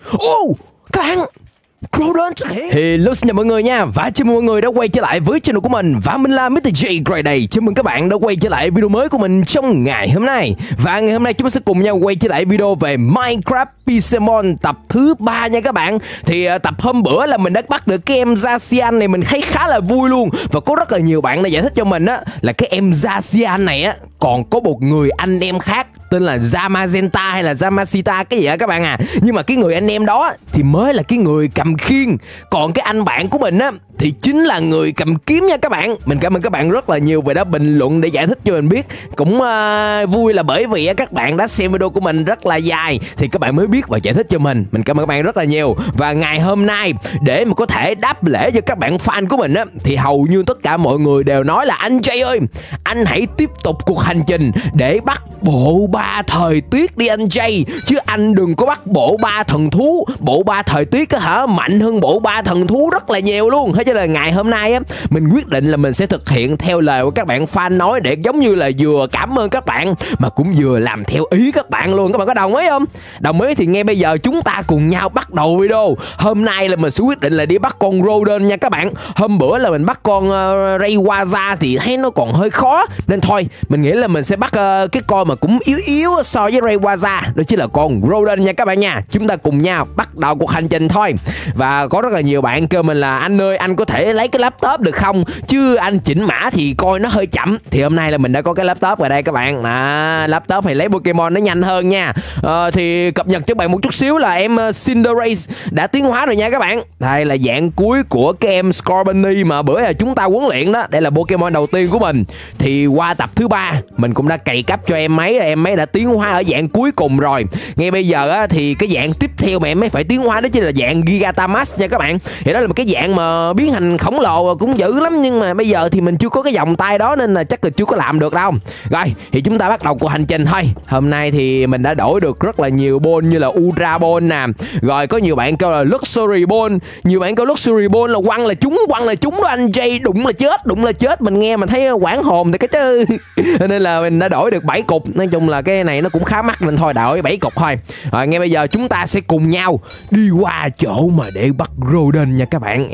Các bạn, Groudon xuất hiện. Hello, xin chào mọi người nha. Và chào mừng mọi người đã quay trở lại với channel của mình. Và mình là Mr. J Gray đây. Chào mừng các bạn đã quay trở lại video mới của mình trong ngày hôm nay. Và ngày hôm nay chúng ta sẽ cùng nhau quay trở lại video về Minecraft Pixelmon tập thứ 3 nha các bạn. Thì tập hôm bữa là mình đã bắt được cái em Zacian này, mình thấy khá là vui luôn. Và có rất là nhiều bạn đã giải thích cho mình á là cái em Zacian này á còn có một người anh em khác tên là Zamazenta hay là Zamazita cái gì á các bạn à. Nhưng mà cái người anh em đó thì mới là cái người cầm khiên, còn cái anh bạn của mình á thì chính là người cầm kiếm nha các bạn. Mình cảm ơn các bạn rất là nhiều về đã bình luận để giải thích cho mình biết. Cũng vui là bởi vì các bạn đã xem video của mình rất là dài thì các bạn mới biết và giải thích cho mình. Mình cảm ơn các bạn rất là nhiều. Và ngày hôm nay để mà có thể đáp lễ cho các bạn fan của mình á thì hầu như tất cả mọi người đều nói là anh Jay ơi, anh hãy tiếp tục cuộc hành trình để bắt bộ ba thời tiết đi anh Jay, chứ anh đừng có bắt bộ ba thần thú. Bộ ba thời tiết á hả, mạnh hơn bộ ba thần thú rất là nhiều luôn. Thế cho nên ngày hôm nay á mình quyết định là mình sẽ thực hiện theo lời của các bạn fan nói, để giống như là vừa cảm ơn các bạn mà cũng vừa làm theo ý các bạn luôn. Các bạn có đồng ý không? Đồng ý thì ngay bây giờ chúng ta cùng nhau bắt đầu video. Hôm nay là mình sẽ quyết định là đi bắt con Groudon nha các bạn. Hôm bữa là mình bắt con Rayquaza thì thấy nó còn hơi khó, nên thôi mình nghĩ là mình sẽ bắt cái con mà cũng yếu yếu so với Rayquaza, đó chính là con Groudon nha các bạn nha. Chúng ta cùng nhau bắt đầu cuộc hành trình thôi. Và có rất là nhiều bạn kêu mình là anh ơi, anh có thể lấy cái laptop được không, chứ anh chỉnh mã thì coi nó hơi chậm. Thì hôm nay là mình đã có cái laptop ở đây các bạn. Laptop phải lấy Pokemon nó nhanh hơn nha. Thì cập nhật cho bạn một chút xíu là em Cinderace đã tiến hóa rồi nha các bạn. Đây là dạng cuối của cái em Scorbunny mà bữa giờ chúng ta huấn luyện đó. Đây là Pokemon đầu tiên của mình. Thì qua tập thứ 3 mình cũng đã cày cấp cho em ấy đã tiến hóa ở dạng cuối cùng rồi. Ngay bây giờ á, thì cái dạng tiếp theo mà em ấy phải tiến hóa đó chính là dạng Gigantamax nha các bạn. Thì đó là một cái dạng mà biến thành khổng lồ cũng dữ lắm, nhưng mà bây giờ thì mình chưa có cái vòng tay đó nên là chắc là chưa có làm được đâu. Rồi thì chúng ta bắt đầu cuộc hành trình thôi. Hôm nay thì mình đã đổi được rất là nhiều ball như là Ultra Ball nè. Rồi có nhiều bạn kêu là Luxury Ball, nhiều bạn kêu Luxury Ball là quăng là trúng đó anh Jay, đụng là chết. Mình nghe mình thấy quảng hồn thì cái chứ. Nên là mình đã đổi được 7 cục. Nói chung là cái này nó cũng khá mắc nên thôi đổi 7 cục thôi. Rồi ngay bây giờ chúng ta sẽ cùng nhau đi qua chỗ mà để bắt Groudon nha các bạn.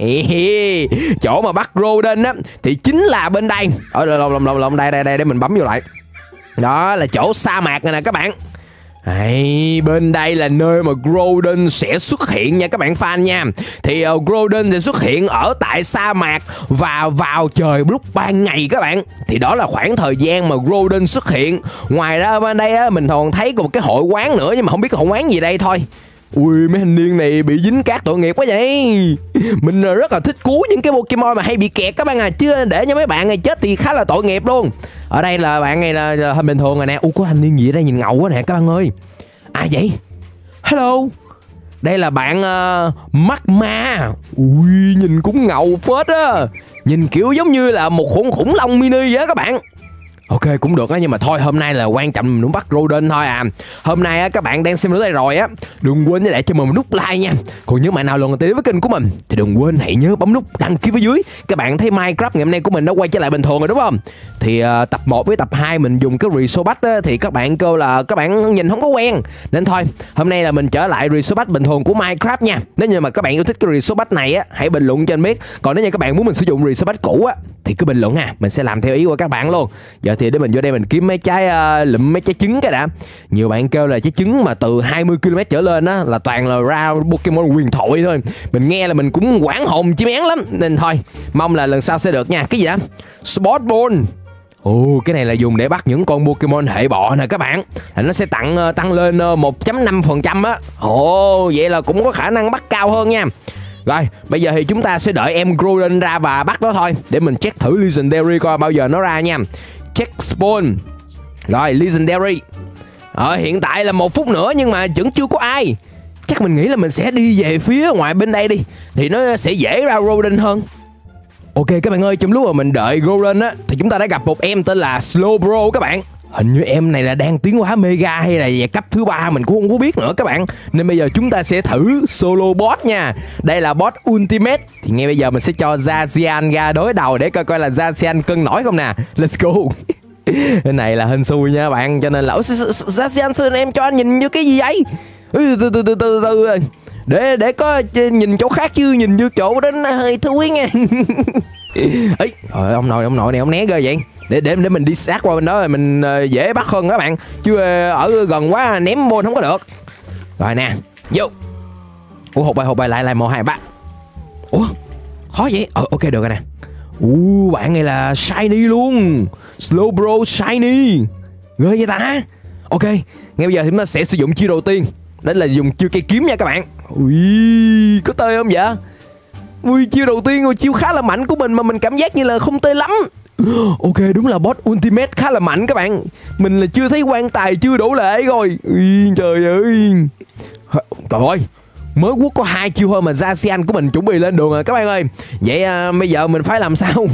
Chỗ mà bắt Groudon á thì chính là bên đây. Ở lộn đây để mình bấm vô lại. Đó là chỗ sa mạc này nè các bạn. Bên đây là nơi mà Groudon sẽ xuất hiện nha các bạn fan nha. Thì Groudon sẽ xuất hiện ở tại sa mạc và vào trời lúc ban ngày các bạn. Thì đó là khoảng thời gian mà Groudon xuất hiện. Ngoài ra bên đây á, mình còn thấy có một cái hội quán nữa, nhưng mà không biết cái hội quán gì đây thôi. Ui, mấy thanh niên này bị dính cát tội nghiệp quá vậy. Mình rất là thích cứu những cái Pokemon mà hay bị kẹt các bạn à, chứ để cho mấy bạn này chết thì khá là tội nghiệp luôn. Ở đây là bạn này là hình bình thường rồi nè. Có thanh niên gì ở đây nhìn ngầu quá nè các bạn ơi. Ai vậy? Hello. Đây là bạn Magma. Ui, nhìn cũng ngầu phết á. Nhìn kiểu giống như là một khủng long mini vậy đó các bạn. Ok cũng được á, nhưng mà thôi hôm nay là quan trọng mình muốn bắt Groudon thôi à. Hôm nay á, các bạn đang xem tới đây rồi á, đừng quên để cho mình một nút like nha. Còn nếu bạn nào lần đầu tiên đến với kênh của mình thì đừng quên hãy nhớ bấm nút đăng ký phía dưới. Các bạn thấy Minecraft ngày hôm nay của mình đã quay trở lại bình thường rồi đúng không? Thì tập 1 với tập 2 mình dùng cái Resobat á, thì các bạn kêu là các bạn nhìn không có quen, nên thôi hôm nay là mình trở lại Resobat bình thường của Minecraft nha. Nếu như mà các bạn yêu thích cái Resobat này á, hãy bình luận cho anh biết. Còn nếu như các bạn muốn mình sử dụng Resobat cũ á thì cứ bình luận ha, mình sẽ làm theo ý của các bạn luôn. Giờ thì để mình vô đây mình kiếm mấy trái lụm mấy trái trứng cái đã. Nhiều bạn kêu là trái trứng mà từ 20 km trở lên á là toàn là ra Pokemon huyền thoại thôi. Mình nghe là mình cũng quảng hồn chim én lắm, nên thôi mong là lần sau sẽ được nha. Cái gì đó Sport Ball. Cái này là dùng để bắt những con Pokemon hệ bọ nè các bạn. Nó sẽ tăng lên 1.5% á. Vậy là cũng có khả năng bắt cao hơn nha. Rồi, bây giờ thì chúng ta sẽ đợi em Groudon ra và bắt nó thôi. Để mình check thử Legendary coi bao giờ nó ra nha. Check spawn. Rồi, Legendary. Hiện tại là 1 phút nữa nhưng mà vẫn chưa có ai. Chắc mình nghĩ là mình sẽ đi về phía ngoài bên đây đi, thì nó sẽ dễ ra Groudon hơn. Ok các bạn ơi, trong lúc mà mình đợi Groudon á thì chúng ta đã gặp một em tên là Slowbro các bạn. Hình như em này là đang tiến hóa Mega hay là về cấp thứ 3 mình cũng không có biết nữa các bạn. Nên bây giờ chúng ta sẽ thử solo boss nha. Đây là boss Ultimate. Thì ngay bây giờ mình sẽ cho Zacian ra đối đầu để coi là Zacian cân nổi không nè. Let's go. Cái này là hên xui nha bạn, cho nên là Zacian em cho anh nhìn như cái gì vậy? Từ Để có nhìn chỗ khác chứ nhìn như chỗ đó nó hơi thúi nha. Ấy, ông nội này ông né ghê vậy. Để mình đi sát qua bên đó rồi mình dễ bắt hơn các bạn. Chứ ở gần quá ném bôn không có được. Rồi nè, vô. Ủa hụt bài lại 1 2 3. Ủa, khó vậy? Ok được rồi nè. Bạn này là shiny luôn. Slowbro shiny. Ghê vậy ta. Ok, ngay bây giờ thì chúng ta sẽ sử dụng chiêu đầu tiên. Đó là dùng chiêu cây kiếm nha các bạn. Ui, có tê không vậy? Ui, chiêu đầu tiên rồi, chiêu khá là mạnh của mình mà mình cảm giác như là không tê lắm. Ok, đúng là boss ultimate khá là mạnh các bạn. Mình là chưa thấy quan tài chưa đổ lệ rồi. Ui, trời ơi. Trời ơi, mới quất có 2 chiêu thôi mà Zacian của mình chuẩn bị lên đường rồi các bạn ơi. Vậy bây giờ mình phải làm sao?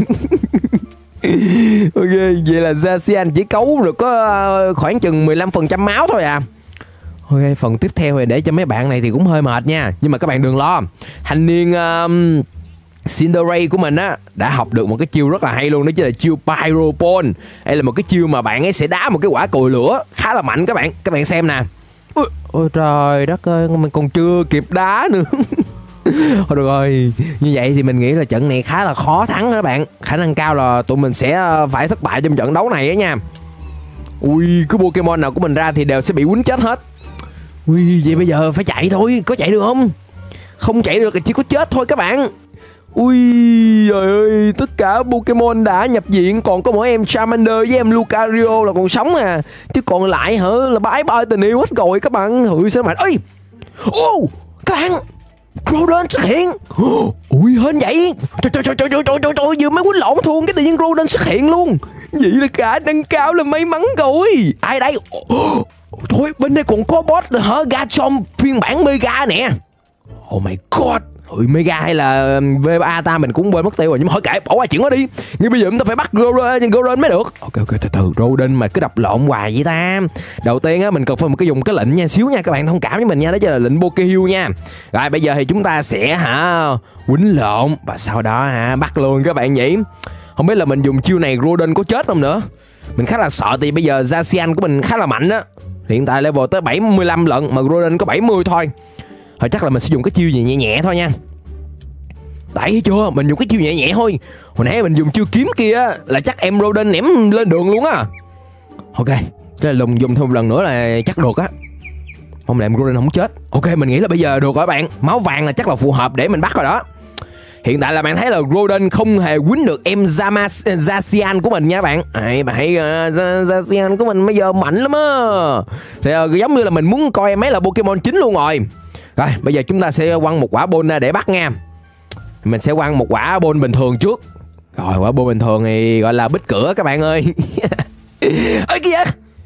Ok, vậy là Zacian chỉ cấu được có khoảng chừng 15% máu thôi à. Ok, phần tiếp theo thì để cho mấy bạn này thì cũng hơi mệt nha. Nhưng mà các bạn đừng lo. Thanh niên Cinderace của mình á đã học được một cái chiêu rất là hay luôn. Đó chính là chiêu Pyropon. Đây là một cái chiêu mà bạn ấy sẽ đá một cái quả cùi lửa khá là mạnh các bạn. Các bạn xem nè. Ôi trời đất ơi, mình còn chưa kịp đá nữa. Thôi được rồi, như vậy thì mình nghĩ là trận này khá là khó thắng đó các bạn. Khả năng cao là tụi mình sẽ phải thất bại trong trận đấu này á nha. Ui, cứ Pokemon nào của mình ra thì đều sẽ bị quýnh chết hết. Ui, vậy bây giờ phải chạy thôi. Có chạy được không? Không chạy được thì chỉ có chết thôi các bạn. Ui, trời ơi, tất cả Pokemon đã nhập viện. Còn có mỗi em Charmander với em Lucario là còn sống à. Chứ còn lại hả là bye bye tình yêu hết rồi các bạn. Ui, sao mạnh. Ơi, các bạn, Groudon xuất hiện. Ui, hên vậy. Trời, vừa mới quýnh lộn thua cái tự nhiên Groudon xuất hiện luôn. Vậy là khả năng cao là may mắn rồi. Ai đây? Thôi, bên đây còn có boss hả? Garchomp phiên bản Mega nè. Oh my god. Ui, Mega hay là V3 ta mình cũng quên mất tiêu rồi. Nhưng mà hỏi kệ, bỏ qua chuyện đó đi. Nhưng bây giờ chúng ta phải bắt Groudon mới được. Ok, từ Groudon mà cứ đập lộn hoài vậy ta. Đầu tiên á mình cần phải dùng cái lệnh nha, xíu nha các bạn, thông cảm với mình nha. Đó chính là lệnh Pokeheal nha. Rồi bây giờ thì chúng ta sẽ quýnh lộn và sau đó bắt luôn các bạn nhỉ. Không biết là mình dùng chiêu này Groudon có chết không nữa. Mình khá là sợ thì bây giờ Zacian của mình khá là mạnh á. Hiện tại level tới 75 lận mà Groudon có 70 thôi. Thôi chắc là mình sẽ dùng cái chiêu gì nhẹ nhẹ thôi nha. Đấy chưa, mình dùng cái chiêu nhẹ nhẹ thôi. Hồi nãy mình dùng chiêu kiếm kia là chắc em Groudon ném lên đường luôn á. Ok, cái là dùng thêm một lần nữa là chắc được á. Không làm Groudon không chết. Ok, mình nghĩ là bây giờ được rồi bạn. Máu vàng là chắc là phù hợp để mình bắt rồi đó. Hiện tại là bạn thấy là Groudon không hề quýnh được em Zacian của mình nha bạn. Bạn thấy Zacian của mình bây giờ mạnh lắm á. Thì giống như là mình muốn coi em ấy là Pokemon chính luôn rồi. Rồi bây giờ chúng ta sẽ quăng một quả bôn ra để bắt nha. Mình sẽ quăng một quả bôn bình thường trước. Rồi quả bôn bình thường thì gọi là bích cửa các bạn ơi. Ơi kìa,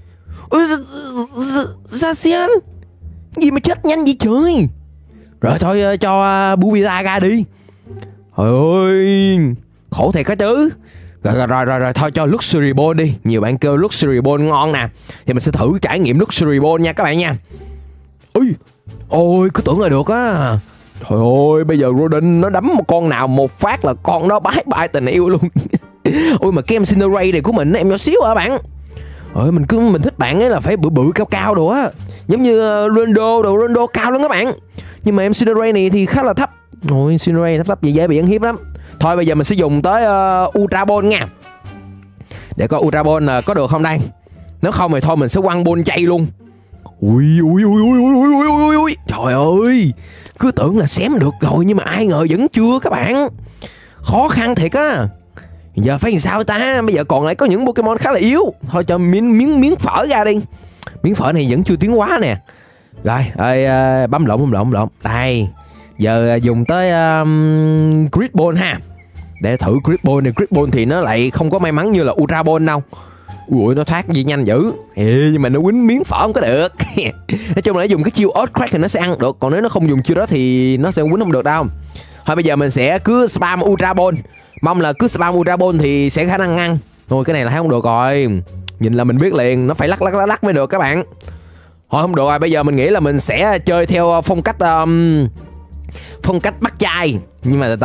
Zacian gì mà chết nhanh vậy trời. Rồi thôi cho Bubita ra đi. Trời ơi, khổ thiệt cái chứ. Rồi thôi cho Luxury Ball đi. Nhiều bạn kêu Luxury Ball ngon nè. Thì mình sẽ thử trải nghiệm Luxury Ball nha các bạn nha. Ôi, cứ tưởng là được á. Trời ơi, bây giờ Groudon nó đấm một con nào một phát là con đó bye bye tình yêu luôn. Ôi mà cái em Cinderace này của mình em nhỏ xíu hả bạn. Mình thích bạn ấy là phải bự bự cao cao đồ á. Giống như Rondo cao lắm các bạn. Nhưng mà em Cinderace này thì khá là thấp. Ôi, Cinderace thấp vậy dễ bị ăn hiếp lắm. Thôi bây giờ mình sẽ dùng tới Ultra Ball nha. Để coi Ultra Ball có được không đây. Nếu không thì thôi mình sẽ quăng ball chay luôn. Ui. Trời ơi, cứ tưởng là xém được rồi nhưng mà ai ngờ vẫn chưa các bạn. Khó khăn thiệt á. Giờ phải làm sao ta. Bây giờ còn lại có những Pokemon khá là yếu. Thôi cho miếng phở ra đi. Miếng phở này vẫn chưa tiến hóa nè. Rồi bấm lộn. Đây. Giờ dùng tới Grid Ball ha. Để thử Grid Ball này. Grid Ball thì nó lại không có may mắn như là Ultra Ball đâu. Ui, nó thoát gì nhanh dữ. Nhưng mà nó quýnh miếng phở không có được. Nói chung là dùng cái chiêu Earthquake thì nó sẽ ăn được. Còn nếu nó không dùng chiêu đó thì nó sẽ quýnh không được đâu. Thôi bây giờ mình sẽ cứ spam Ultra Ball. Mong là cứ spam Ultra Ball thì sẽ khả năng ăn. Thôi cái này là thấy không được rồi. Nhìn là mình biết liền. Nó phải lắc mới được các bạn. Thôi không được rồi. Bây giờ mình nghĩ là mình sẽ chơi theo phong cách bắt chai. Nhưng mà từ từ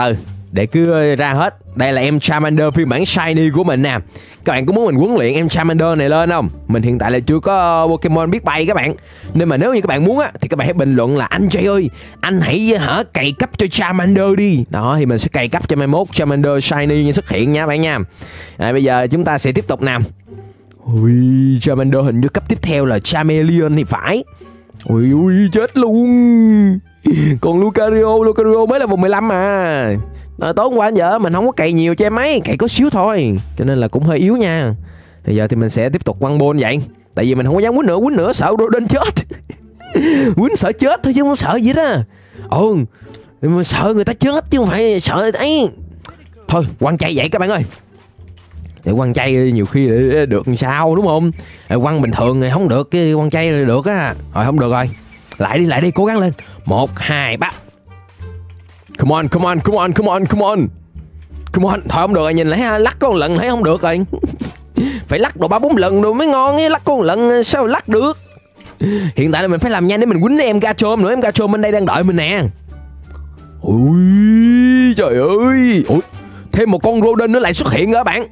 để cứ ra hết. Đây là em Charmander phiên bản shiny của mình nè. Các bạn có muốn mình huấn luyện em Charmander này lên không? Mình hiện tại là chưa có Pokemon biết bay các bạn, nên mà nếu như các bạn muốn á thì các bạn hãy bình luận là anh Jay ơi, anh hãy cày cấp cho Charmander đi. Đó thì mình sẽ cày cấp cho mai mốt Charmander shiny xuất hiện nha các bạn nha. Bây giờ chúng ta sẽ tiếp tục nào. Ui, Charmander hình như cấp tiếp theo là Charmeleon thì phải. Ui ui, chết luôn. Còn Lucario mới là vòng 15 mà. Tối hôm qua giờ mình không có cày nhiều cho em ấy, cày có xíu thôi, cho nên là cũng hơi yếu nha. Bây giờ thì mình sẽ tiếp tục quăng ball vậy. Tại vì mình không có dám quýnh nữa sợ Rodent chết. Quýnh sợ chết thôi chứ không sợ gì đó. Mình sợ người ta chết chứ không phải sợ ấy. Thôi quăng chay vậy các bạn ơi. Để quăng chay nhiều khi được sao đúng không? Quăng bình thường thì không được, cái quăng chay là được á. Rồi không được rồi. Lại đi, cố gắng lên. 1, 2, 3. Come on. Thôi không được rồi, nhìn lại lắc có một lần thấy không được rồi. Phải lắc độ 3-4 lần rồi mới ngon ấy, lắc có một lần sao lắc được. Hiện tại là mình phải làm nhanh để mình quýnh em Garchomp nữa, em Garchomp bên đây đang đợi mình nè. Ui trời ơi. Ui, thêm một con Rodent nữa lại xuất hiện rồi các bạn.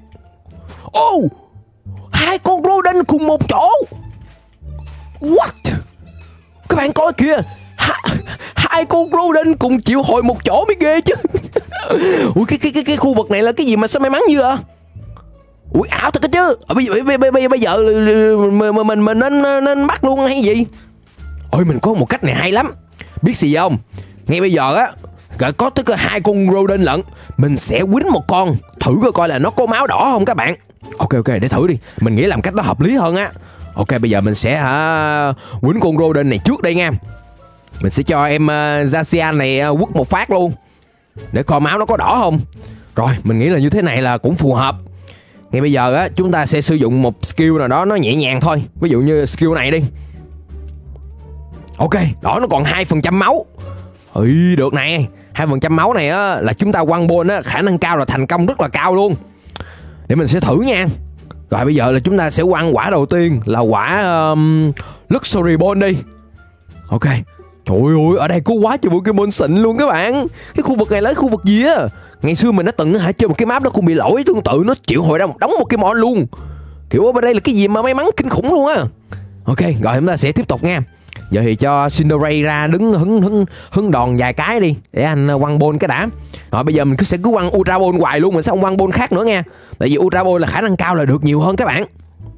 Hai con Rodent cùng một chỗ. What? Các bạn coi kìa, hai con Rodent cùng chịu hồi một chỗ mới ghê chứ. Ui cái khu vực này là cái gì mà sao may mắn như vậy? Ui ảo thật chứ. Bây giờ mình nên bắt luôn hay gì? Ôi mình có một cách này hay lắm. Biết gì không? Ngay bây giờ á, có tới 2 con Rodent lận, mình sẽ quýnh một con thử coi là nó có máu đỏ không các bạn. Ok để thử đi. Mình nghĩ làm cách đó hợp lý hơn á. Ok bây giờ mình sẽ quýnh con Rodent này trước đây nha. Mình sẽ cho em Zacian này quất một phát luôn để coi máu nó có đỏ không. Rồi mình nghĩ là như thế này là cũng phù hợp. Ngay bây giờ á, chúng ta sẽ sử dụng một skill nào đó nó nhẹ nhàng thôi. Ví dụ như skill này đi. Ok, đỏ nó còn 2% máu. Được này. 2% máu này á là chúng ta quăng ball á, khả năng cao là thành công rất là cao luôn. Để mình sẽ thử nha. Rồi bây giờ là chúng ta sẽ quăng quả đầu tiên là quả Luxury Ball đi. Ok. Trời ơi, ở đây có quá trời Pokemon xịn luôn các bạn. Cái khu vực này là khu vực gì á? Ngày xưa mình đã từng chơi một cái map đó cũng bị lỗi tương tự, nó triệu hồi ra một đống Pokemon luôn. Kiểu ở bên đây là cái gì mà may mắn kinh khủng luôn á. Ok, rồi chúng ta sẽ tiếp tục nha. Giờ thì cho Cinderace ra đứng hứng đòn vài cái đi để anh quăng ball cái đã. Rồi bây giờ mình sẽ cứ quăng Ultra Ball hoài luôn, mình sẽ không quăng ball khác nữa nha. Tại vì Ultra Ball là khả năng cao là được nhiều hơn các bạn.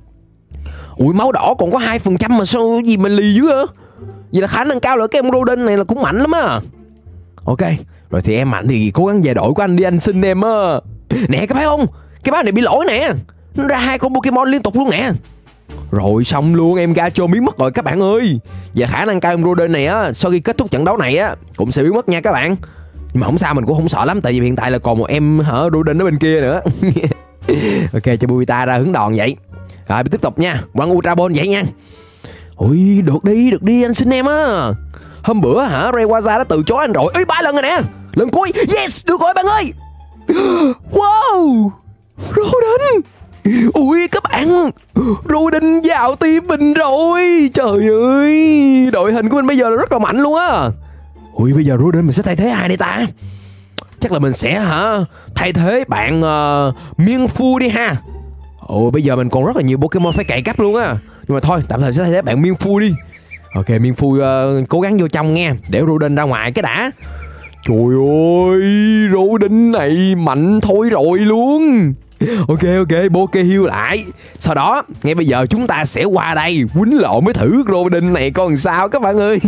Ui máu đỏ còn có 2% mà sao gì mình lì dữ á. Vậy là khả năng cao là cái em Rodent này là cũng mạnh lắm á. Ok, rồi thì em mạnh thì cố gắng về đội của anh đi, anh xin em á. Nè các bạn không? Cái báo này bị lỗi nè. Nó ra 2 con Pokemon liên tục luôn nè. Rồi xong luôn, em Garchomp biến mất rồi các bạn ơi. Và khả năng cao em Rodent này á, sau khi kết thúc trận đấu này á, cũng sẽ biến mất nha các bạn. Nhưng mà không sao, mình cũng không sợ lắm. Tại vì hiện tại là còn một em Rodent ở bên kia nữa. Ok, cho Buita ra hứng đòn vậy. Rồi tiếp tục nha, quăng Ultra Ball vậy nha. Ui được đi anh xin em á. Hôm bữa Rayquaza đã từ chối anh rồi. 3 lần rồi nè. Lần cuối. Yes, được rồi bạn ơi. Wow, Rodent. Ui các bạn, Rodent vào team mình rồi. Trời ơi, đội hình của mình bây giờ là rất là mạnh luôn á. Ui bây giờ Rodent mình sẽ thay thế ai đây ta? Chắc là mình sẽ thay thế bạn Mienfoo đi ha. Bây giờ mình còn rất là nhiều Pokemon phải cày cấp luôn á. Nhưng mà thôi, tạm thời sẽ thay thế bạn Mienfoo đi. Ok, Mienfoo cố gắng vô trong nghe, để Rodent ra ngoài cái đã. Trời ơi, Rodent này mạnh thôi rồi luôn. Ok, Poké heal lại. Sau đó, ngay bây giờ chúng ta sẽ qua đây quýnh lộn mới thử Rodent này coi làm sao các bạn ơi.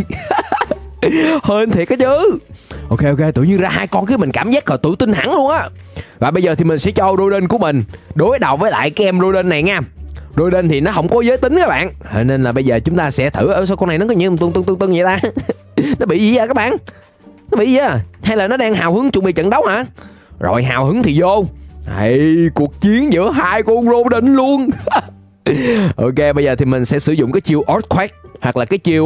Hên thiệt á chứ. Ok, tự nhiên ra 2 con cái mình cảm giác là tự tin hẳn luôn á. Và bây giờ thì mình sẽ cho Rodent của mình đối đầu với lại cái em Rodent này nha. Rodent thì nó không có giới tính các bạn, nên là bây giờ chúng ta sẽ thử. Sao con này nó có những tưng vậy ta? Nó bị gì vậy các bạn? Nó bị gì à? Hay là nó đang hào hứng chuẩn bị trận đấu hả? Rồi hào hứng thì vô. Cuộc chiến giữa 2 con Rodent luôn. Ok, bây giờ thì mình sẽ sử dụng cái chiêu Earthquake hoặc là cái chiêu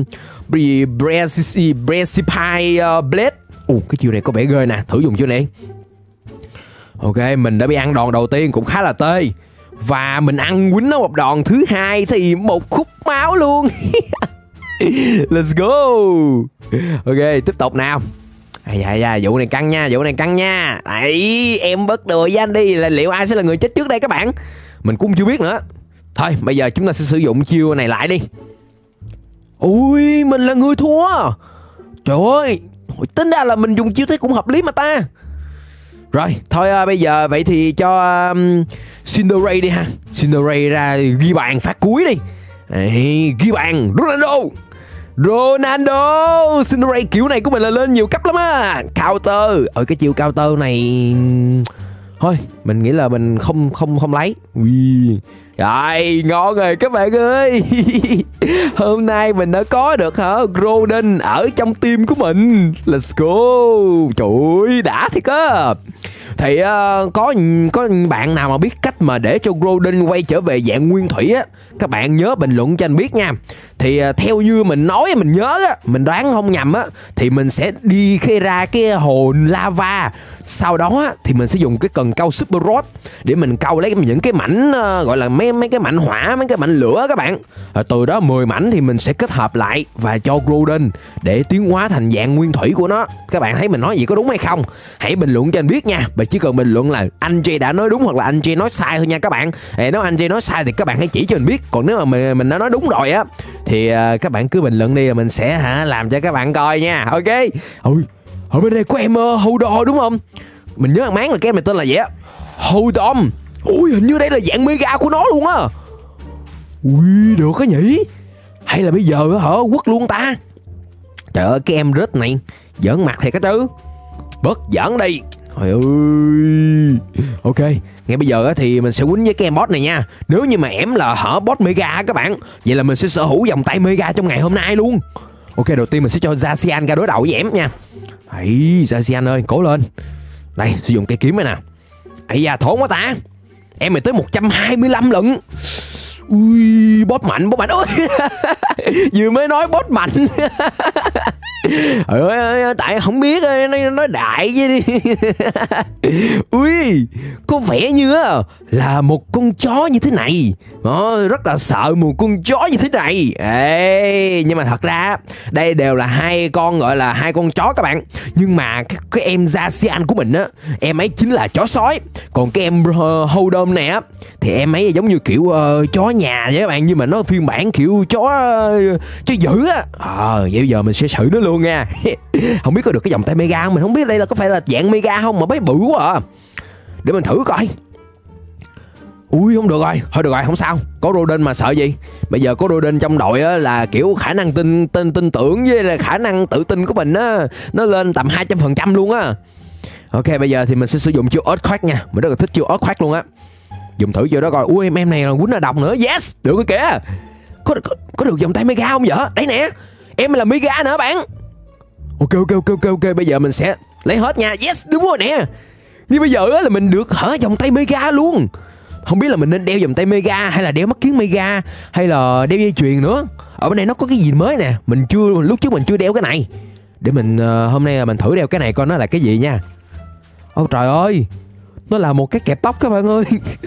Precipice Blade. Cái chiêu này có vẻ ghê nè, thử dùng chiêu này. Ok, mình đã bị ăn đòn đầu tiên cũng khá là tê. Và mình ăn quýnh nó một đòn thứ hai thì một khúc máu luôn. Let's go. Ok, tiếp tục nào. Dạ, vụ này căng nha, vụ này căng nha. Đấy, em bớt đùa với anh đi. Là liệu ai sẽ là người chết trước đây các bạn? Mình cũng chưa biết nữa. Thôi, bây giờ chúng ta sẽ sử dụng chiêu này lại đi. Ui, mình là người thua. Trời ơi, tính ra là mình dùng chiêu thế cũng hợp lý mà ta. Rồi, thôi bây giờ vậy thì cho Cinderay đi ha. Cinderay ra ghi bàn phát cuối đi. Đấy, ghi bàn Ronaldo. Cinderay kiểu này của mình là lên nhiều cấp lắm á. Counter. Ở cái chiêu counter này thôi, mình nghĩ là mình không lấy. Ui. Rồi, ngon rồi các bạn ơi. Hôm nay mình đã có được Golden ở trong team của mình. Let's go. Trời ơi, đã thiệt á. Thì có bạn nào mà biết cách mà để cho Golden quay trở về dạng nguyên thủy á, các bạn nhớ bình luận cho anh biết nha. Thì theo như mình nói, mình nhớ á, mình đoán không nhầm á, thì mình sẽ đi ra cái hồ lava. Sau đó á, thì mình sẽ dùng cái cần câu Super Rod để mình câu lấy những cái mảnh gọi là mấy cái mảnh hỏa, mấy cái mảnh lửa các bạn. Từ đó 10 mảnh thì mình sẽ kết hợp lại và cho Golden để tiến hóa thành dạng nguyên thủy của nó. Các bạn thấy mình nói gì có đúng hay không? Hãy bình luận cho anh biết nha. Và chỉ cần bình luận là anh Jay đã nói đúng hoặc là anh Jay nói sai thôi nha các bạn. Nếu anh Jay nói sai thì các bạn hãy chỉ cho mình biết. Còn nếu mà mình đã nói đúng rồi á thì các bạn cứ bình luận đi, mình sẽ làm cho các bạn coi nha. Ok. Ui, ở bên đây có em Hold On đúng không? Mình nhớ máng là cái em này tên là vậy á, Hold On. Ui, hình như đây là dạng mega của nó luôn á. Ui, được á nhỉ. Hay là bây giờ quất luôn ta. Trời ơi, cái em rớt này giỡn mặt thiệt á chứ. Bớt giỡn đi. Trời ơi. Ok, ngay bây giờ thì mình sẽ quýnh với cái em boss này nha. Nếu như mà em là boss mega các bạn, vậy là mình sẽ sở hữu vòng tay mega trong ngày hôm nay luôn. Ok, đầu tiên mình sẽ cho Zacian ra đối đầu với em nha. Ấy, Zacian ơi, cố lên. Đây, sử dụng cây kiếm này nè. Ây da, thốn quá ta. Em mày tới 125 lận. Ui, boss mạnh. Ui. Vừa mới nói boss mạnh. Tại không biết, nói đại với đi. Ui, có vẻ như là một con chó như thế này. Rất là sợ một con chó như thế này. Ê, nhưng mà thật ra đây đều là hai con, gọi là hai con chó các bạn. Nhưng mà cái em Zacian của mình á, em ấy chính là chó sói. Còn cái em Hold On này á thì em ấy giống như kiểu chó nhà vậy các bạn. Nhưng mà nó phiên bản kiểu chó dữ á. Vậy bây giờ mình sẽ xử nó luôn nha. Không biết có được cái vòng tay mega không? Mình không biết đây là có phải là dạng mega không mà bấy bự quá à. Để mình thử coi. Ui, không được rồi. Thôi được rồi, không sao. Có Roden mà sợ gì. Bây giờ có Roden trong đội á, là kiểu khả năng tin tưởng với là khả năng tự tin của mình á, nó lên tầm 200% luôn á. Ok, bây giờ thì mình sẽ sử dụng chiêu Earthquake nha. Mình rất là thích chiêu Earthquake luôn á. Dùng thử chiêu đó coi. Ui, em này là quýnh là độc nữa. Yes, được cái kìa. Có được vòng tay mega không vậy? Đấy nè. Em là mega nữa bạn. Ok. Bây giờ mình sẽ lấy hết nha. Yes, đúng rồi nè. Nhưng bây giờ là mình được vòng tay mega luôn. Không biết là mình nên đeo vòng tay mega hay là đeo mắt kiếng mega hay là đeo dây chuyền nữa. Ở bên này nó có cái gì mới nè. Lúc trước mình chưa đeo cái này. Để mình hôm nay mình thử đeo cái này coi nó là cái gì nha. Ôi trời ơi, nó là một cái kẹp tóc các bạn ơi.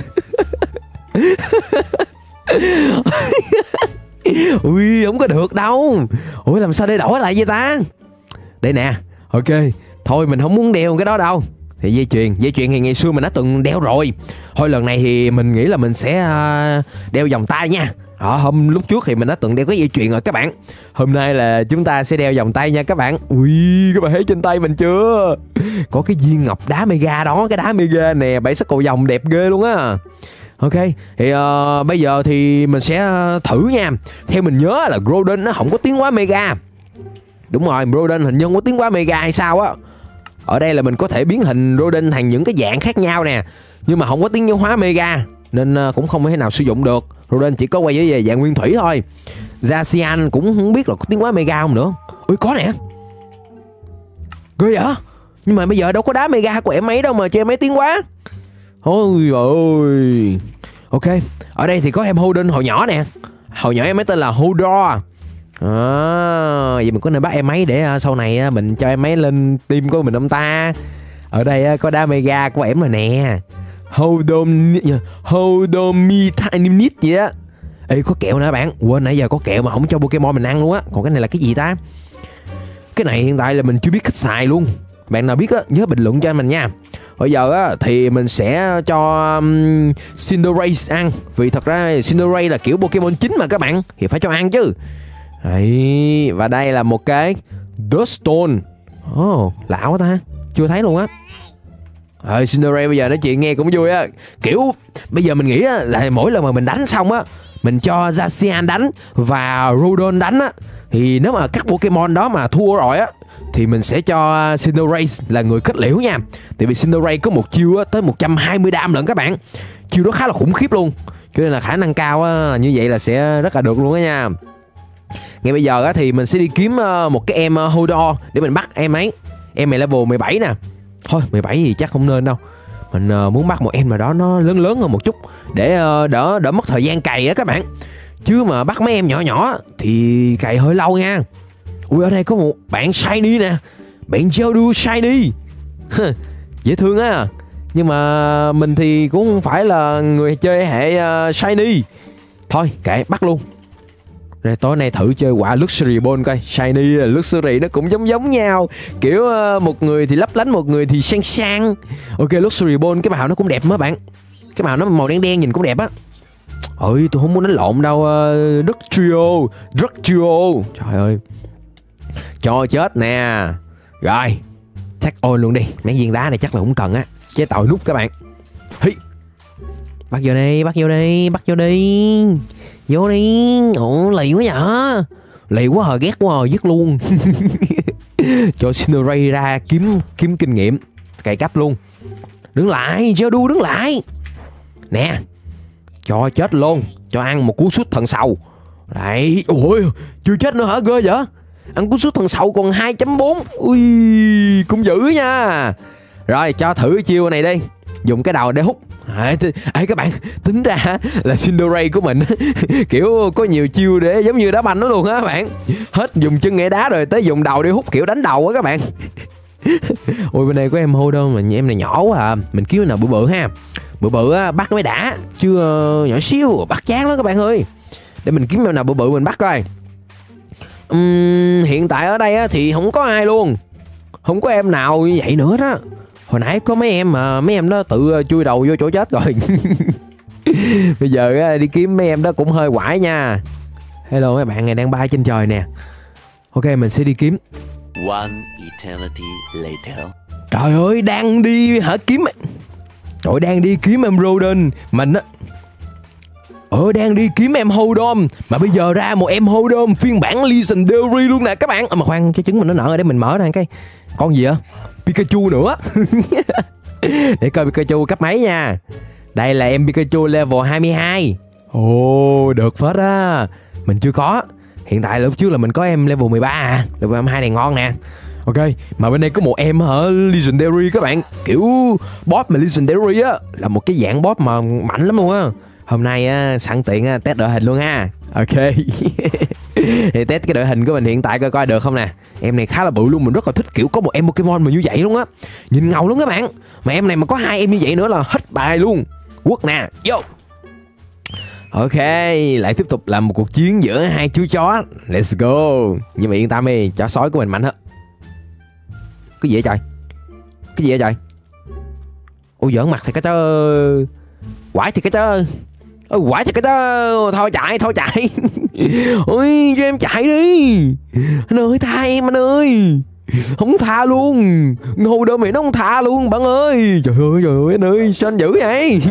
Ui, không có được đâu. Ui, làm sao để đổi lại vậy ta? Đây nè. Ok, thôi mình không muốn đeo cái đó đâu. Thì dây chuyền thì ngày xưa mình đã từng đeo rồi. Thôi lần này thì mình nghĩ là mình sẽ đeo vòng tay nha. Hôm lúc trước thì mình đã từng đeo cái dây chuyền rồi các bạn. Hôm nay là chúng ta sẽ đeo vòng tay nha các bạn. Ui, các bạn thấy trên tay mình chưa? Có cái viên ngọc đá mega đó. Cái đá mega nè, 7 sắc cầu vòng đẹp ghê luôn á. Ok, thì bây giờ thì mình sẽ thử nha. Theo mình nhớ là Golden nó không có tiến hóa mega. Đúng rồi, Golden hình như không có tiến hóa mega hay sao á. Ở đây là mình có thể biến hình Golden thành những cái dạng khác nhau nè, nhưng mà không có tiến hóa mega nên cũng không thể nào sử dụng được. Golden chỉ có quay về dạng nguyên thủy thôi. Zacian cũng không biết là có tiến hóa mega không nữa. Ui, có nè. Ghê vậy? Nhưng mà bây giờ đâu có đá mega của em ấy đâu mà cho em ấy tiến hóa. Ôi ơi. Ok, ở đây thì có em Holden hồi nhỏ nè. Hồi nhỏ em ấy tên là Hodor. Vậy mình có nên bắt em ấy để sau này mình cho em ấy lên team của mình không ta? Ở đây có đá mega của em rồi nè. Holdomit gì á. Ê, có kẹo nữa bạn. Quên, nãy giờ có kẹo mà không cho Pokemon mình ăn luôn á. Còn cái này là cái gì ta? Cái này hiện tại là mình chưa biết cách xài luôn. Bạn nào biết á, nhớ bình luận cho mình nha. Bây giờ á, thì mình sẽ cho Cinderace ăn. Vì thật ra Cinderace là kiểu Pokemon chính mà các bạn, thì phải cho ăn chứ. Đấy, và đây là một cái Duskstone. Lạ quá ta, chưa thấy luôn á. Cinderace bây giờ nói chuyện nghe cũng vui á. Kiểu bây giờ mình nghĩ á, là mỗi lần mà mình đánh xong á, mình cho Zacian đánh và Rodon đánh á, thì nếu mà các Pokemon đó mà thua rồi á, thì mình sẽ cho Cinderace là người kết liễu nha. Tại vì Cinderace có một chiêu á, tới 120 đam lận các bạn. Chiêu đó khá là khủng khiếp luôn. Cho nên là khả năng cao á, là như vậy là sẽ rất là được luôn á nha. Ngay bây giờ á, thì mình sẽ đi kiếm một cái em Hodor để mình bắt em ấy. Em này level 17 nè. Thôi 17 thì chắc không nên đâu. Mình muốn bắt một em nào đó nó lớn lớn hơn một chút, để đỡ mất thời gian cày á các bạn. Chứ mà bắt mấy em nhỏ nhỏ thì cày hơi lâu nha. Ui, ở đây có một bạn Shiny nè. Bạn Geodude Shiny. Dễ thương á. Nhưng mà mình thì cũng không phải là người chơi hệ Shiny. Thôi kệ, bắt luôn. Rồi tối nay thử chơi quả Luxury Ball coi. Shiny là Luxury nó cũng giống nhau. Kiểu một người thì lấp lánh, một người thì sang sang. Ok, Luxury Ball cái màu nó cũng đẹp á bạn. Cái màu nó màu đen đen nhìn cũng đẹp á. Ôi tôi không muốn đánh lộn đâu. Dugtrio. Trời ơi, cho chết nè. Rồi, chắc ôn luôn đi. Mấy viên đá này chắc là cũng cần á. Chế tạo nút các bạn. Hi. Bắt vô đi. Vô đi. Ồ, lì quá vậy. Lì quá hờ, ghét quá hờ, giết luôn. Cho Cinderace ra kiếm kinh nghiệm. Cày cấp luôn. Đứng lại, Geodude đứng lại. Nè, cho chết luôn. Cho ăn một cú sút thần sầu. Đấy, ôi, chưa chết nữa hả, ghê vậy. Ăn cú sút thần sầu còn 2.4. Ui, cũng dữ nha. Rồi, cho thử chiêu này đi. Dùng cái đầu để hút. Ê các bạn, tính ra là Cinderace của mình kiểu có nhiều chiêu để giống như đá banh đó luôn á các bạn. Hết dùng chân nghệ đá rồi tới dùng đầu để hút kiểu đánh đầu á các bạn. Ôi bên đây có em Hodor mà em này nhỏ quá à. Mình kiếm nào bự bự ha. Bự á, bắt mới đã. Chứ nhỏ xíu bắt chán lắm các bạn ơi. Để mình kiếm em nào bự mình bắt coi. Hiện tại ở đây á, thì không có ai luôn. Không có em nào như vậy nữa đó. Hồi nãy có mấy em mà mấy em đó tự chui đầu vô chỗ chết rồi. Bây giờ đi kiếm mấy em đó cũng hơi quải nha. Hello mấy bạn, ngày đang bay trên trời nè. Ok, mình sẽ đi kiếm. One eternity later. Trời ơi, đang đi hả kiếm. Trời, đang đi kiếm em Rodon. Mình á, đang đi kiếm em Hodor. Mà bây giờ ra một em Hodor phiên bản Legendary luôn nè các bạn. Mà khoan, cái trứng mình nó nở rồi, để mình mở ra cái. Con gì vậy? Pikachu nữa. Để coi Pikachu cấp mấy nha. Đây là em Pikachu level 22. Ồ, được phết á. Mình chưa có. Hiện tại lúc trước là mình có em level 13 à. Level 22 này ngon nè. Ok, mà bên đây có một em ở Legendary các bạn. Kiểu boss mà Legendary á, là một cái dạng boss mà mạnh lắm luôn á. Hôm nay sẵn tiện test đội hình luôn ha. Ok. Thì test cái đội hình của mình hiện tại coi được không nè. Em này khá là bự luôn, mình rất là thích kiểu có một em Pokemon mà như vậy luôn á. Nhìn ngầu lắm các bạn. Mà em này mà có 2 em như vậy nữa là hết bài luôn. Quất nè, vô. Ok, lại tiếp tục làm một cuộc chiến giữa 2 chú chó. Let's go. Nhưng mà yên tâm đi, chó sói của mình mạnh hết. Cái gì vậy trời? Cái gì vậy trời? Ôi giỡn mặt thì cái chó. Quải thì cái chó. Quải thì cái chó. Thôi chạy. Ôi cho em chạy đi. Anh ơi, tha em anh ơi. Không tha luôn. Ngô đơ mày nó không tha luôn bạn ơi. Trời ơi anh ơi, sao anh dữ vậy?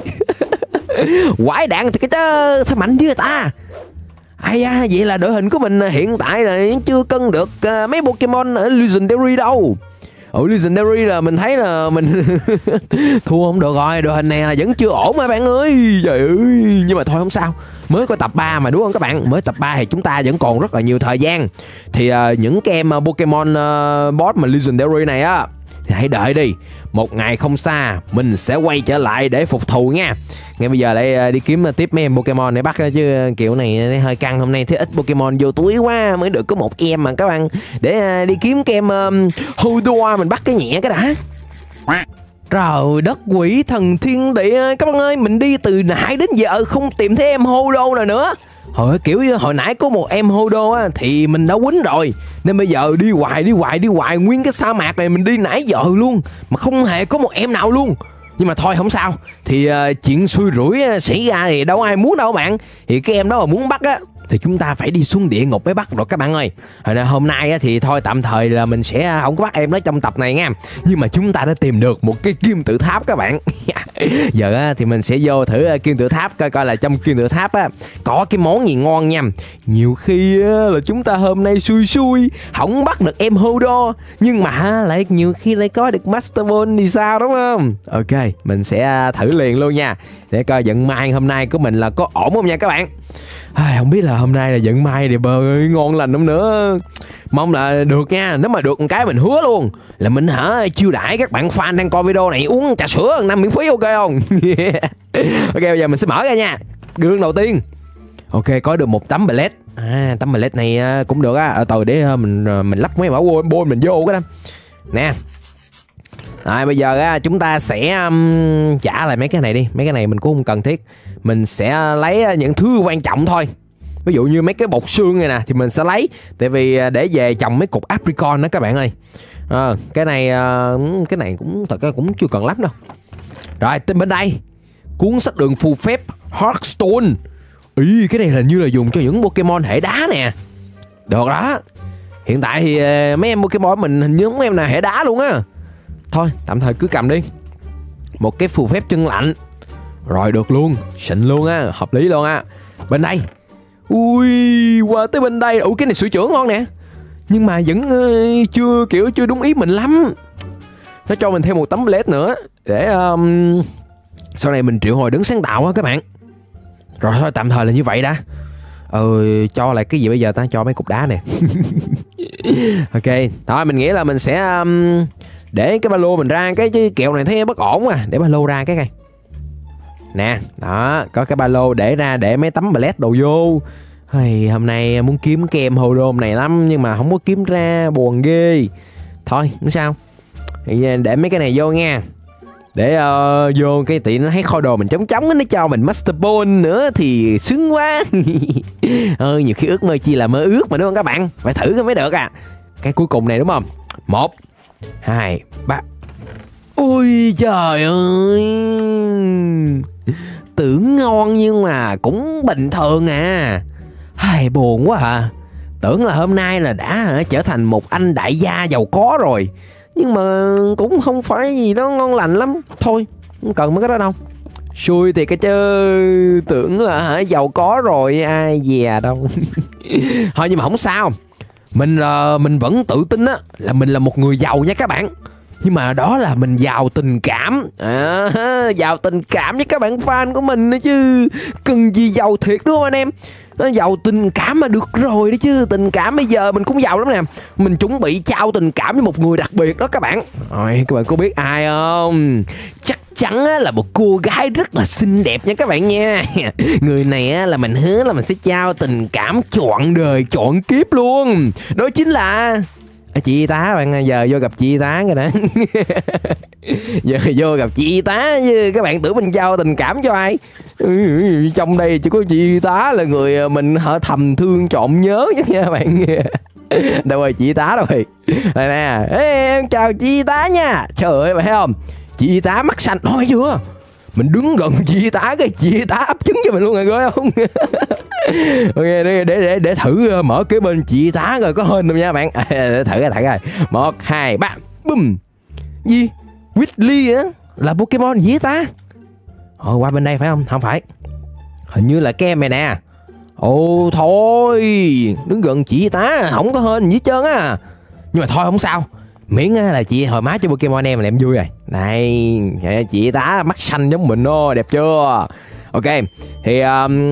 Quải đạn thì cái chó. Sao mạnh với ta? Ai da, vậy là đội hình của mình hiện tại là chưa cân được mấy Pokemon ở Legendary đâu. Ở Legendary là mình thấy là mình thua không được rồi. Đội hình này là vẫn chưa ổn mà bạn ơi. Trời ơi. Nhưng mà thôi không sao. Mới có tập 3 mà đúng không các bạn? Mới tập 3 thì chúng ta vẫn còn rất là nhiều thời gian. Thì những cái em Pokemon boss mà Legendary này á, thì hãy đợi đi. Một ngày không xa mình sẽ quay trở lại để phục thù nha. Ngay bây giờ lại đi kiếm tiếp mấy em Pokemon để bắt chứ kiểu này hơi căng. Hôm nay thấy ít Pokemon vô túi quá, mới được có một em mà các bạn. Để đi kiếm cái em Hodor mình bắt cái nhẹ cái đã. Trời đất quỷ thần thiên địa, các bạn ơi, mình đi từ nãy đến giờ không tìm thấy em Hodo nào nữa. Kiểu hồi nãy có một em Hodo á thì mình đã quýnh rồi, nên bây giờ đi hoài nguyên cái sa mạc này mình đi nãy giờ luôn mà không hề có một em nào luôn. Nhưng mà thôi không sao, thì chuyện xui rủi xảy ra thì đâu ai muốn đâu bạn. Thì cái em đó mà muốn bắt á thì chúng ta phải đi xuống địa ngục mới bắt rồi các bạn ơi. Hôm nay á, thì thôi tạm thời là mình sẽ không có bắt em đó trong tập này nha. Nhưng mà chúng ta đã tìm được một cái kim tự tháp các bạn. Giờ á, thì mình sẽ vô thử kim tự tháp coi là trong kim tự tháp á có cái món gì ngon nha. Nhiều khi á, là chúng ta hôm nay xui không bắt được em Hodo, nhưng mà lại nhiều khi lại có được Master Ball thì sao, đúng không? Ok, mình sẽ thử liền luôn nha, để coi vận may hôm nay của mình là có ổn không nha các bạn. Không biết là hôm nay là vận may thì ngon lành không nữa. Mong là được nha. Nếu mà được một cái mình hứa luôn là mình chiêu đãi các bạn fan đang coi video này uống trà sữa 5 miễn phí, ok không? Ok, bây giờ mình sẽ mở ra nha. Gương đầu tiên. Ok, có được một tấm blade. Tấm blade này cũng được á. Từ để mình lắp mấy bảo bôi mình vô cái đó nè. Rồi bây giờ chúng ta sẽ trả lại mấy cái này đi. Mấy cái này mình cũng không cần thiết. Mình sẽ lấy những thứ quan trọng thôi. Ví dụ như mấy cái bột xương này nè thì mình sẽ lấy, tại vì để về trồng mấy cục apricot đó các bạn ơi. Cái này cũng thật ra cũng chưa cần lắm đâu. Rồi tới bên đây, cuốn sách đường phù phép Hearthstone. Cái này hình như là dùng cho những Pokemon hệ đá nè. Được đó. Hiện tại thì mấy em Pokemon mình hình như mấy em nào hệ đá luôn á. Thôi tạm thời cứ cầm đi. Một cái phù phép chân lạnh. Rồi được luôn, xịn luôn á, hợp lý luôn á. Bên đây. Qua tới bên đây. Cái này sửa chữa ngon nè. Nhưng mà vẫn chưa đúng ý mình lắm. Nó cho mình thêm một tấm blade nữa để sau này mình triệu hồi đứng sáng tạo á các bạn. Rồi thôi tạm thời là như vậy đã. Cho lại cái gì bây giờ ta? Cho mấy cục đá nè. Ok, thôi mình nghĩ là mình sẽ để cái ba lô mình ra. Cái kẹo này thấy bất ổn à. Để ba lô ra cái này nè, đó, có cái ba lô để ra để mấy tấm blade đồ vô. Hôm nay muốn kiếm kem Hodo này lắm nhưng mà không có kiếm ra, buồn ghê. Thôi, không sao. Để mấy cái này vô nha. Để vô cái tiện nó thấy kho đồ mình trống nó cho mình Master Ball nữa thì sướng quá. Nhiều khi ước mơ chi là mơ ước mà, đúng không các bạn? Phải thử mới được à. Cái cuối cùng này đúng không? 1 2 3. Ôi trời ơi, tưởng ngon nhưng mà cũng bình thường à. Buồn quá à. Tưởng là hôm nay là đã trở thành một anh đại gia giàu có rồi, nhưng mà cũng không phải gì đó ngon lành lắm. Thôi không cần mấy cái đó đâu. Xui thì cái chứ tưởng là giàu có rồi, ai dè đâu. Thôi nhưng mà không sao. Mình vẫn tự tin á là mình là một người giàu nha các bạn. Nhưng mà đó là mình giàu tình cảm. Giàu tình cảm với các bạn fan của mình nữa chứ. Cần gì giàu thiệt, đúng không anh em? Giàu tình cảm mà được rồi đó chứ. Tình cảm bây giờ mình cũng giàu lắm nè. Mình chuẩn bị trao tình cảm với một người đặc biệt đó các bạn. Rồi các bạn có biết ai không? Chắc chắn là một cô gái rất là xinh đẹp nha các bạn nha. Người này là mình hứa là mình sẽ trao tình cảm trọn đời trọn kiếp luôn. Đó chính là chị y tá bạn. Giờ vô gặp chị y tá rồi nè. Giờ vô gặp chị y tá chứ các bạn tưởng mình trao tình cảm cho ai. Trong đây chỉ có chị y tá là người mình thầm thương trộm nhớ nhất nha bạn. Đâu rồi chị y tá rồi. Đây nè. Em chào chị y tá nha. Trời ơi bạn thấy không, chị y tá mắt xanh. Thôi chưa, mình đứng gần chị y tá cái chị y tá ấp trứng cho mình luôn, rồi không? Ok, để thử mở cái bên chị y tá rồi có hên không nha bạn. Để thử rồi. 1 2 3. Bùm. Gì? Whitley á? Là Pokemon gì ta? Qua bên đây phải không? Không phải. Hình như là cái em này nè. Thôi, đứng gần chị y tá không có hên gì hết trơn á. Nhưng mà thôi không sao. Miễn là chị hồi má cho Pokemon em là em vui rồi. Này, chị tá mắt xanh giống mình đó, đẹp chưa? Ok, thì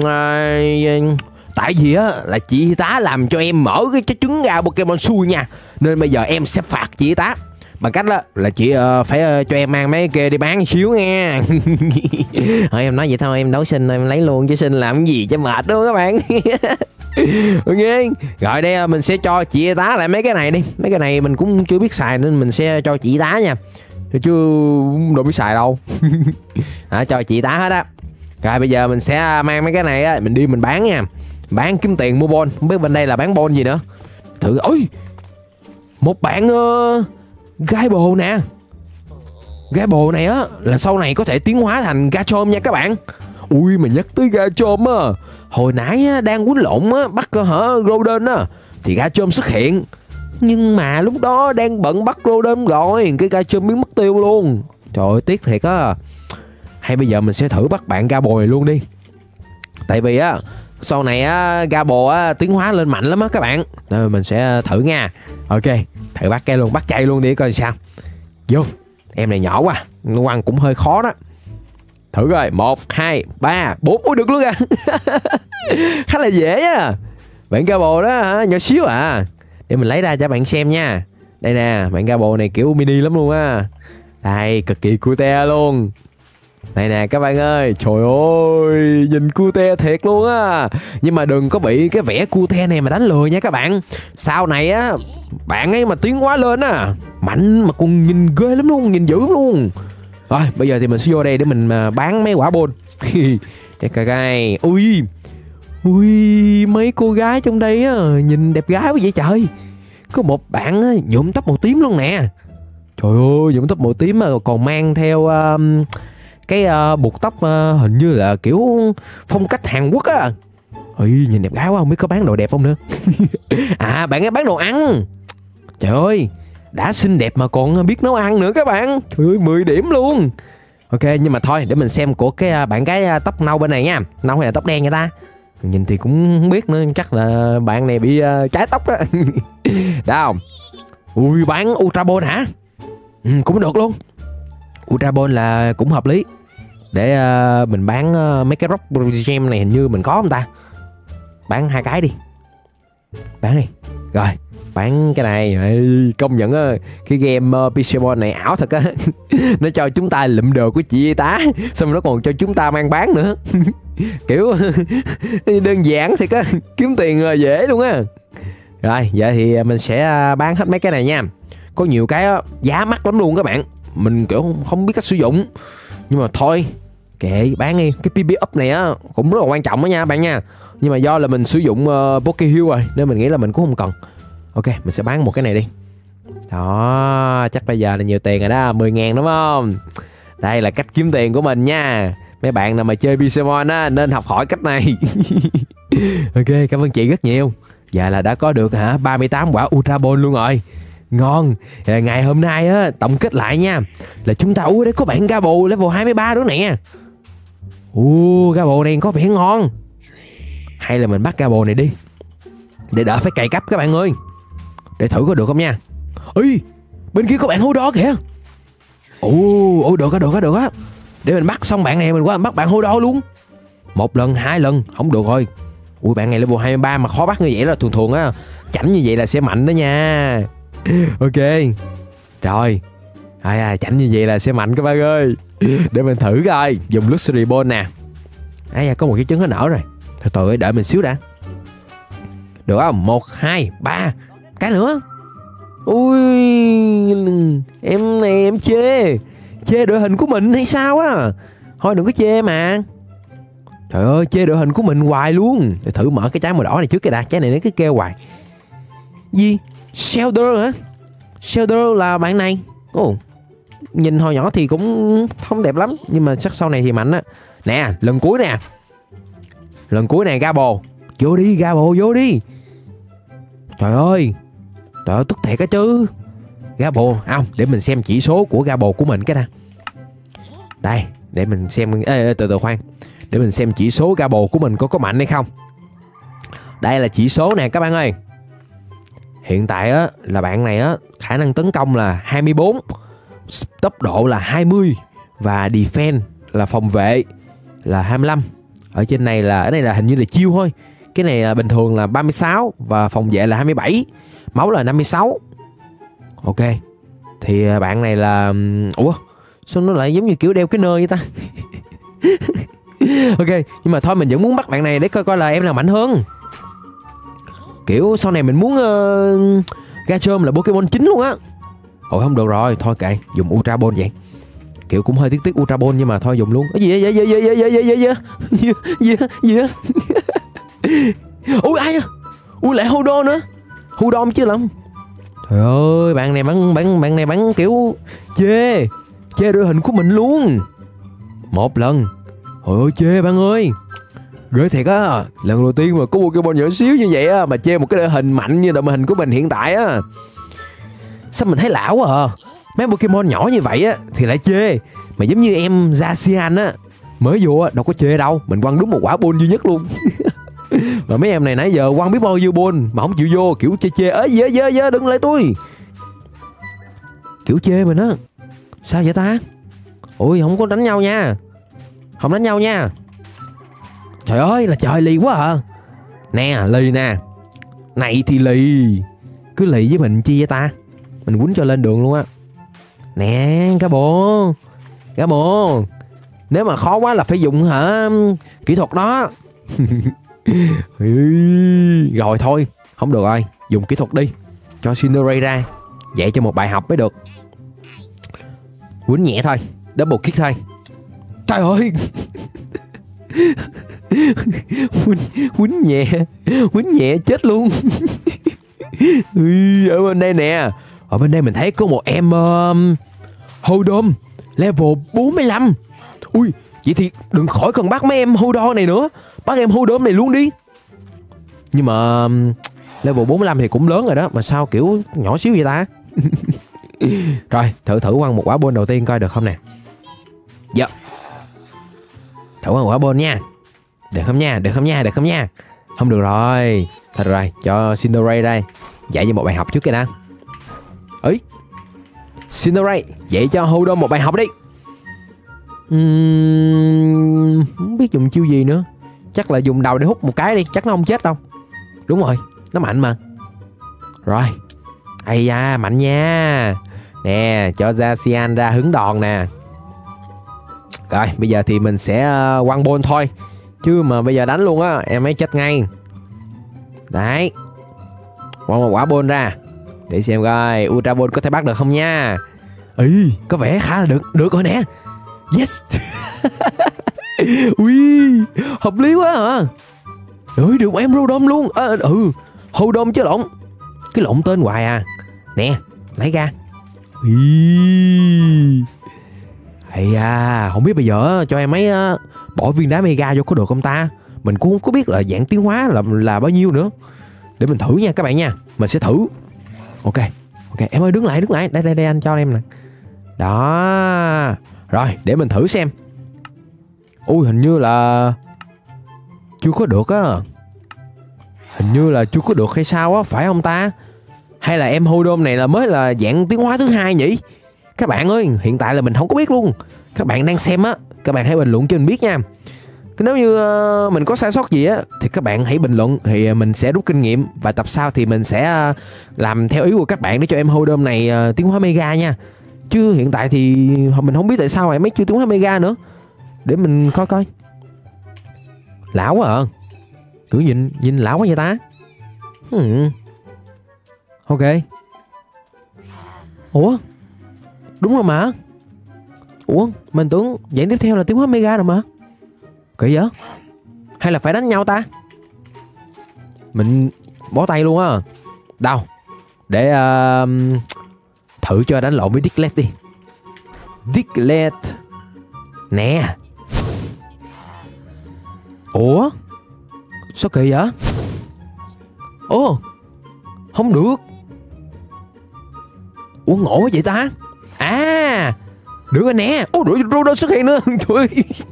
tại vì á là chị tá làm cho em mở cái trứng ra Pokemon xui nha. Nên bây giờ em sẽ phạt chị tá bằng cách đó là chị phải cho em mang mấy kia đi bán xíu nha. Thôi em nói vậy thôi, em đấu sinh em lấy luôn chứ sinh làm cái gì cho mệt đúng không các bạn? Ok, rồi đây mình sẽ cho chị tá lại mấy cái này đi. Mấy cái này mình cũng chưa biết xài nên mình sẽ cho chị tá nha. chứ đâu biết xài đâu. Cho chị tá hết á. Rồi bây giờ mình sẽ mang mấy cái này á, mình đi mình bán nha. Bán kiếm tiền mua bon. Không biết bên đây là bán bon gì nữa. Thử. Ôi, một bạn gai bồ nè. Gai bồ này á là sau này có thể tiến hóa thành Garchomp nha các bạn. Ui, mà nhắc tới Garchomp á, hồi nãy á, đang quýnh lộn á, bắt Groudon á, thì Garchomp xuất hiện. Nhưng mà lúc đó đang bận bắt Groudon rồi, cái Garchomp biến mất tiêu luôn. Trời ơi, tiếc thiệt á. Hay bây giờ mình sẽ thử bắt bạn Gabo này luôn đi. Tại vì á, sau này á, Gabo á, tiến hóa lên mạnh lắm á các bạn. Nên mình sẽ thử nha. Ok, thử bắt cái luôn, bắt chay luôn đi coi sao. Vô, em này nhỏ quá, nó quăng cũng hơi khó đó. Thử rồi, 1, 2, 3, 4. Ui, được luôn à. Khá là dễ á. Bạn Gabo đó hả, nhỏ xíu à. Để mình lấy ra cho bạn xem nha. Đây nè, bạn Gabo này kiểu mini lắm luôn á. Đây, cực kỳ cute luôn. Này nè các bạn ơi, trời ơi, nhìn cute thiệt luôn á. Nhưng mà đừng có bị cái vẻ cute này mà đánh lừa nha các bạn. Sau này á, bạn ấy mà tiến hóa lên á, mạnh mà còn nhìn ghê lắm luôn, nhìn dữ luôn. Rồi, bây giờ thì mình sẽ vô đây để mình bán mấy quả bôn. Để coi. Ui, mấy cô gái trong đây á, nhìn đẹp gái quá vậy trời. Có một bạn á, nhuộm tóc màu tím luôn nè. Trời ơi, nhuộm tóc màu tím mà còn mang theo cái buộc tóc hình như là kiểu phong cách Hàn Quốc á. Ui, nhìn đẹp gái quá, không biết có bán đồ đẹp không nữa. À, bạn ấy bán đồ ăn. Trời ơi, đã xinh đẹp mà còn biết nấu ăn nữa các bạn. Trời ơi, 10 điểm luôn. Ok, nhưng mà thôi, để mình xem của cái bạn gái tóc nâu bên này nha. Nâu hay là tóc đen vậy ta? Nhìn thì cũng không biết nữa, chắc là bạn này bị trái tóc đó. Đó không? Ui, bán Ultra Ball hả? Cũng được luôn. Ultra Ball là cũng hợp lý. Để mình bán mấy cái Rock Gem này hình như mình có không ta? Bán 2 cái đi. Bán đi. Rồi, bán cái này. Công nhận cái game Pixelmon này ảo thật á. Nó cho chúng ta lụm đồ của chị y tá, xong rồi nó còn cho chúng ta mang bán nữa. Kiểu đơn giản thì có kiếm tiền dễ luôn á. Rồi, vậy thì mình sẽ bán hết mấy cái này nha. Có nhiều cái giá mắc lắm luôn các bạn. Mình kiểu không biết cách sử dụng. Nhưng mà thôi, kệ, bán đi. Cái PB up này á cũng rất là quan trọng đó nha bạn nha. Nhưng mà do là mình sử dụng Pokeheal rồi, nên mình nghĩ là mình cũng không cần. Ok, mình sẽ bán một cái này đi. Đó, chắc bây giờ là nhiều tiền rồi đó, 10.000 đúng không? Đây là cách kiếm tiền của mình nha. Mấy bạn nào mà chơi Pixelmon á nên học hỏi cách này. Ok, cảm ơn chị rất nhiều. Giờ là đã có được 38 quả Ultra Ball luôn rồi. Ngon. Ngày hôm nay á, tổng kết lại nha, là chúng ta đây có bạn Gabo level 23 đó nè. Gabo này có vẻ ngon. Hay là mình bắt Gabo này đi, để đỡ phải cày cấp các bạn ơi. Để thử có được không nha. Ui, bên kia có bạn hố đo kìa. Được á. Để mình bắt xong bạn này mình qua mình bắt bạn hố đo luôn. 1 lần, 2 lần, không được rồi. Ui, bạn này level 23 mà khó bắt như vậy là thường á, chảnh như vậy là sẽ mạnh đó nha. Ok. Rồi. Chảnh như vậy là sẽ mạnh các bạn ơi. Để mình thử coi. Dùng Luxury Ball nè. Có một cái trứng nó nở rồi. Từ từ đợi mình xíu đã. Được không? 1, 2, 3. Cái nữa. Ui, em này em chê đội hình của mình hay sao á? Thôi đừng có chê mà. Trời ơi, chê đội hình của mình hoài luôn. Để thử mở cái trái màu đỏ này trước cái đã. Trái này nó cứ kêu hoài. Gì? Shelter hả? Shelter là bạn này. Nhìn hồi nhỏ thì cũng không đẹp lắm, nhưng mà chắc sau này thì mạnh á. Nè, lần cuối nè. Lần cuối nè Gabo. Vô đi Gabo, vô đi. Trời ơi, tức thiệt á chứ. Gabo, để mình xem chỉ số của Gabo của mình cái nè. Đây, để mình xem. Từ khoan. Để mình xem chỉ số Gabo của mình có mạnh hay không. Đây là chỉ số nè các bạn ơi. Hiện tại á là bạn này á khả năng tấn công là 24, tốc độ là 20 và defense là phòng vệ là 25. Ở trên này là cái này là hình như là chiêu thôi. Cái này là bình thường là 36 và phòng vệ là 27, máu là 56. Ok. Thì bạn này là sao nó lại giống như kiểu đeo cái nơ vậy ta? Ok, nhưng mà thôi mình vẫn muốn bắt bạn này để coi là em nào mạnh hơn. Kiểu sau này mình muốn Garchomp là Pokemon chính luôn á. Ôi không được rồi, thôi kệ, dùng Ultra Ball vậy. Kiểu cũng hơi tiếc Ultra Ball nhưng mà thôi dùng luôn. Cái gì vậy? Ui ai à? Ui lại Hodo nữa. Hodo chứ lắm. Trời ơi, bạn này bắn kiểu chê đội hình của mình luôn. Một lần. Trời ơi chê bạn ơi. Ghê thiệt á. Lần đầu tiên mà có Pokemon nhỏ xíu như vậy á mà chê một cái đội hình mạnh như đội hình của mình hiện tại á. Sao mình thấy lão quá à. Mấy Pokemon nhỏ như vậy á thì lại chê. Mà giống như em Zacian á, mới vô á đâu có chê đâu, mình quăng đúng một quả ball duy nhất luôn. Mà mấy em này nãy giờ quăng biết bao nhiêu ball mà không chịu vô, kiểu chê ế dơ đừng lại tôi. Kiểu chê mình á. Sao vậy ta? Ui không có đánh nhau nha. Không đánh nhau nha. Trời ơi là trời lì quá à. Nè lì nè. Này thì lì. Cứ lì với mình chi vậy ta? Mình quýnh cho lên đường luôn á. Nè cá bồ. Nếu mà khó quá là phải dùng kỹ thuật đó. Rồi thôi, không được rồi, dùng kỹ thuật đi. Cho Cinderace ra. Dạy cho một bài học mới được. Quýnh nhẹ thôi, double kick thôi. Trời ơi. Quýnh nhẹ chết luôn. Ở bên đây nè. Ở bên đây mình thấy có một em Holdom level 45. Ui, vậy thì đừng khỏi cần bắt mấy em Holdom này nữa. Bắt em Holdom này luôn đi. Nhưng mà level 45 thì cũng lớn rồi đó. Mà sao kiểu nhỏ xíu vậy ta? Rồi, thử quăng một quả ball đầu tiên coi được không nè. Dạ. Thử quăng một quả ball nha. Được không nha. Không được rồi. Thôi được rồi, cho Cinderace đây. Dạy cho một bài học trước kìa nè. Ấy, Cinderace, dạy cho Holdom một bài học đi. Không biết dùng chiêu gì nữa. Chắc là dùng đầu để hút một cái đi. Chắc nó không chết đâu. Đúng rồi, nó mạnh mà. Rồi. Ây da, mạnh nha. Nè, cho Zacian ra hứng đòn nè. Rồi, bây giờ thì mình sẽ quăng ball thôi. Chứ mà bây giờ đánh luôn á, em ấy chết ngay. Đấy. Quăng một quả ball ra. Để xem coi Ultra Ball có thể bắt được không nha. Ý, có vẻ khá là được rồi nè. Yes. Ui, hợp lý quá hả? Ui, được em Rodom luôn. Holdom chứ lộn. Cái lộn tên hoài à. Nè, lấy ra. Ý. Ây da, không biết bây giờ cho em ấy bỏ viên đá mega vô có được không ta? Mình cũng không có biết là dạng tiến hóa là bao nhiêu nữa. Để mình thử nha các bạn nha. Mình sẽ thử. Ok, em ơi đứng lại. Đây anh cho em nè. Đó. Rồi, để mình thử xem. Ui, hình như là chưa có được á. Hình như là chưa có được hay sao á, phải không ta? Hay là em Holdom này là mới là dạng tiến hóa thứ 2 nhỉ? Các bạn ơi, hiện tại là mình không có biết luôn. Các bạn đang xem á, các bạn hãy bình luận cho mình biết nha. Nếu như mình có sai sót gì á thì các bạn hãy bình luận, thì mình sẽ rút kinh nghiệm. Và tập sau thì mình sẽ làm theo ý của các bạn để cho em Holdom này tiến hóa mega nha. Chứ hiện tại thì mình không biết tại sao em ấy chưa tiến hóa mega nữa. Để mình coi. Lão quá à. Cứ nhìn lão quá vậy ta. Ok. Ủa, đúng rồi mà. Ủa, mình tưởng dạng tiếp theo là tiến hóa mega rồi mà. Kỳ vậy? Hay là phải đánh nhau ta? Mình bó tay luôn á. Đâu? Để thử cho đánh lộn với Diglett đi. Diglett. Nè. Ủa? Sao kỳ vậy? Ồ, không được. Ủa ngộ vậy ta? À, được rồi nè. Ồ, Rodon xuất hiện nữa. Trời.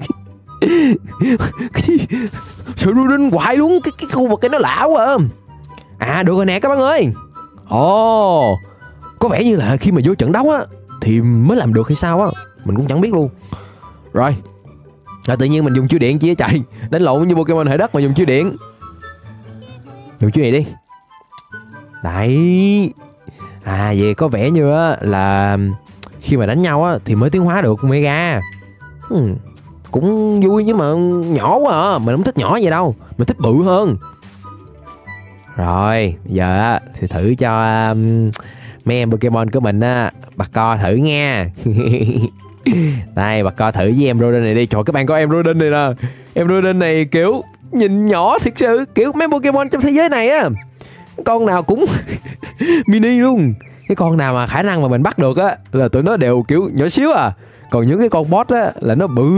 Cái gì? Sự Rodon hoài luôn. Cái khu vực cái nó lạ quá à. À, được rồi nè các bạn ơi. Ồ, có vẻ như là khi mà vô trận đấu á thì mới làm được hay sao á. Mình cũng chẳng biết luôn. Rồi. Tự nhiên mình dùng chiêu điện chi chạy. Đánh lộn như Pokemon hệ đất mà dùng chiêu điện. Dùng chiêu này đi. Đấy. À vậy có vẻ như là khi mà đánh nhau á thì mới tiến hóa được mega. Cũng vui nhưng mà nhỏ quá à. Mình không thích nhỏ vậy đâu. Mình thích bự hơn. Rồi, giờ thì thử cho mấy em Pokemon của mình á, bà co thử nha. Đây, bà co thử với em Roden này đi. Trời, các bạn coi em Roden này nè. Em Roden này kiểu nhìn nhỏ thiệt sự. Kiểu mấy Pokemon trong thế giới này á, con nào cũng mini luôn. Cái con nào mà khả năng mà mình bắt được á là tụi nó đều kiểu nhỏ xíu à. Còn những cái con boss á là nó bự.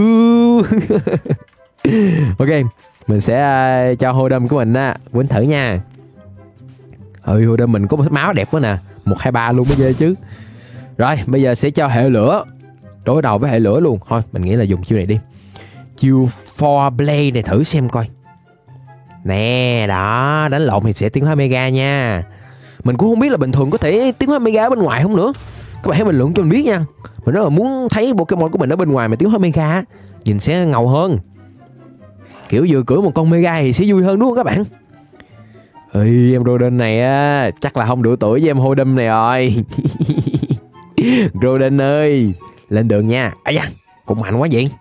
Ok, mình sẽ cho Hoodum của mình á quýnh thử nha. Hoodum mình có một máu đẹp quá nè, 1, 2, 3 luôn mới ghê chứ. Rồi bây giờ sẽ cho hệ lửa, đối đầu với hệ lửa luôn. Thôi mình nghĩ là dùng chiêu này đi, chiêu For Blade này thử xem coi. Nè đó, đánh lộn thì sẽ tiến hóa mega nha. Mình cũng không biết là bình thường có thể tiến hóa mega ở bên ngoài không nữa. Các bạn hãy bình luận cho mình biết nha. Mình rất là muốn thấy Pokemon của mình ở bên ngoài mà tiến hóa mega, nhìn sẽ ngầu hơn. Kiểu vừa cưỡi một con mega thì sẽ vui hơn đúng không các bạn? Em Roden này á chắc là không đủ tuổi với em Hoodum này rồi. Roden ơi, lên đường nha. Ây da, cũng mạnh quá vậy.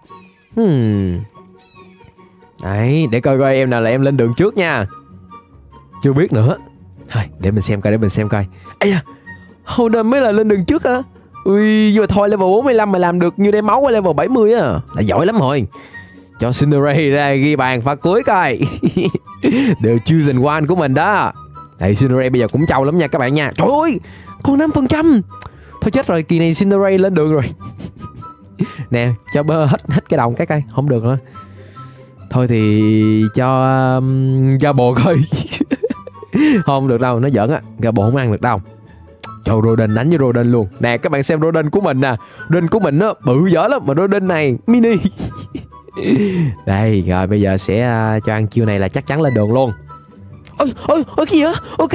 Đấy, để coi em nào là em lên đường trước nha. Chưa biết nữa. Thôi, để mình xem coi. Ây da, Hoodum mới là lên đường trước á. Nhưng mà thôi, level 45 mà làm được như đem máu ở level 70 á là giỏi lắm rồi. Cho Cinderace ra ghi bàn pha cuối coi. The Chosen One của mình đó. Đây, Cinderace bây giờ cũng trâu lắm nha các bạn nha. Trời ơi, còn 5%. Thôi chết rồi, kỳ này Cinderace lên đường rồi. Nè, cho hết cái đồng cái coi. Không được nữa. Thôi thì cho Gabo coi. Không được đâu, nó giỡn á. Gabo không ăn được đâu. Cho Roden đánh với Roden luôn. Nè các bạn xem Roden của mình nè. Roden của mình nó bự dở lắm. Mà Roden này mini. Đây, rồi bây giờ sẽ cho ăn chiêu này là chắc chắn lên đường luôn. Ôi cái gì á?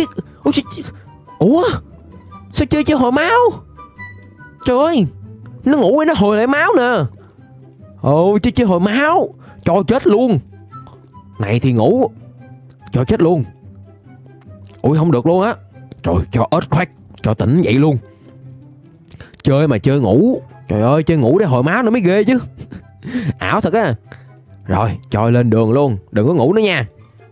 Ủa? Sao chơi hồi máu? Trời ơi, nó ngủ ấy, nó hồi lại máu nè. Chơi hồi máu. Cho chết luôn. Này thì ngủ. Cho chết luôn. Ui không được luôn á. Trời, cho Earthquake, cho tỉnh vậy luôn. Chơi mà chơi ngủ. Trời ơi, chơi ngủ để hồi máu nữa mới ghê chứ. Ảo thật á. Rồi, cho lên đường luôn. Đừng có ngủ nữa nha.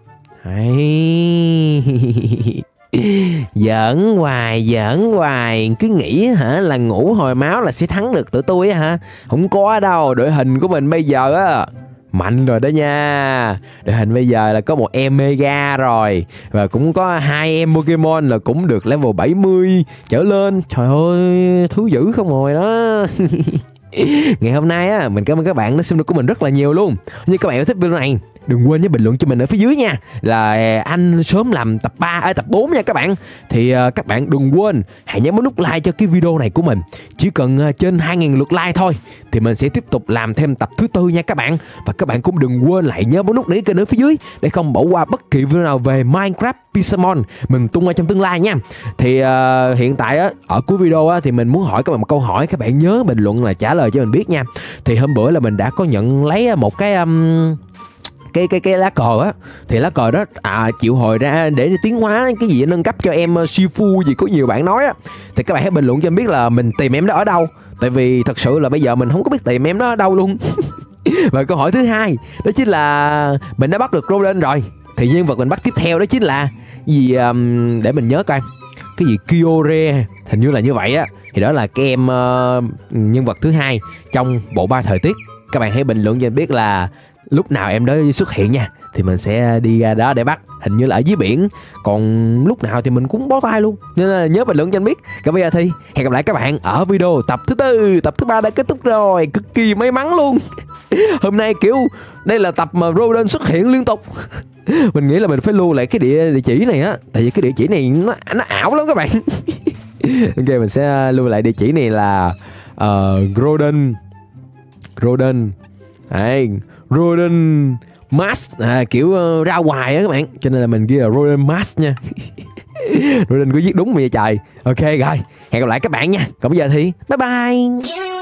Giỡn hoài. Cứ nghĩ hả là ngủ hồi máu là sẽ thắng được tụi tôi hả? Không có đâu. Đội hình của mình bây giờ á mạnh rồi đó nha. Đội hình bây giờ là có một em Mega rồi. Và cũng có 2 em Pokemon là cũng được level 70 trở lên. Trời ơi, thú dữ không rồi đó. Ngày hôm nay á, mình cảm ơn các bạn đã xem được của mình rất là nhiều luôn. Như các bạn yêu thích video này, đừng quên nhớ bình luận cho mình ở phía dưới nha, là anh sớm làm tập 3 tập 4 nha các bạn. Thì các bạn đừng quên hãy nhấn nút like cho cái video này của mình. Chỉ cần trên 2.000 lượt like thôi thì mình sẽ tiếp tục làm thêm tập thứ 4 nha các bạn. Và các bạn cũng đừng quên lại nhớ bấm nút đăng ký kênh ở phía dưới để không bỏ qua bất kỳ video nào về Minecraft Pixelmon mình tung ra trong tương lai nha. Thì hiện tại á, ở cuối video á, thì mình muốn hỏi các bạn một câu hỏi, các bạn nhớ bình luận là trả lời cho mình biết nha. Thì hôm bữa là mình đã có nhận lấy một cái lá cờ á, thì lá cờ đó triệu hồi ra để tiến hóa cái gì nâng cấp cho em Shifu gì, có nhiều bạn nói á. Thì các bạn hãy bình luận cho mình biết là mình tìm em đó ở đâu, tại vì thật sự là bây giờ mình không có biết tìm em đó ở đâu luôn. Và câu hỏi thứ hai đó chính là mình đã bắt được Roden rồi, thì nhân vật mình bắt tiếp theo đó chính là gì, để mình nhớ coi, cái gì Kyore, hình như là như vậy á. Thì đó là cái em nhân vật thứ hai trong bộ ba thời tiết. Các bạn hãy bình luận cho mình biết là lúc nào em đó xuất hiện nha, thì mình sẽ đi ra đó để bắt. Hình như là ở dưới biển, còn lúc nào thì mình cũng bó tay luôn, nên là nhớ bình luận cho anh biết. Còn bây giờ thì hẹn gặp lại các bạn ở video tập thứ 4. Tập thứ 3 đã kết thúc rồi, cực kỳ may mắn luôn. Hôm nay kiểu đây là tập mà Roden xuất hiện liên tục. Mình nghĩ là mình phải lưu lại cái địa chỉ này á, tại vì cái địa chỉ này nó ảo lắm các bạn. Ok, mình sẽ lưu lại địa chỉ này là Roden đấy, Roden Mask, kiểu ra hoài á các bạn, cho nên là mình ghi là Roden Mask nha. Roden có viết đúng vậy trời. Ok rồi, hẹn gặp lại các bạn nha. Còn bây giờ thì bye bye.